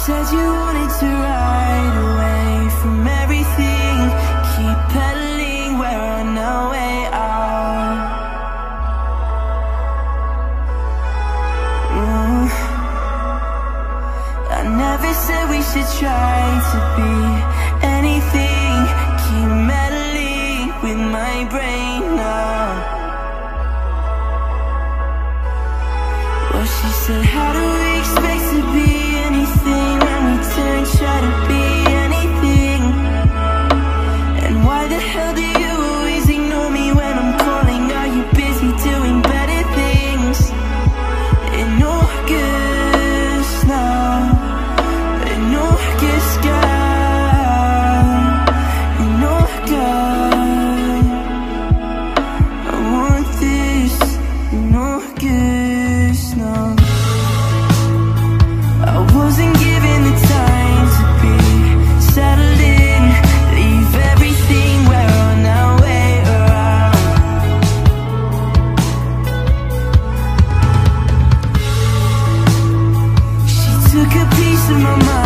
Said you wanted to ride away from everything, keep pedaling, we're on our way out. I never said we should try to be anything, keep meddling with my brain now. Well, she said, how do we expect to be anything when we turn, try to be anything? And why the hell do you always ignore me when I'm calling? Are you busy doing better things? In August now, in August, girl, in August, I want this in August now. I wasn't given the time to be settled in, leave everything, we're on our way around. She took a piece of my mind.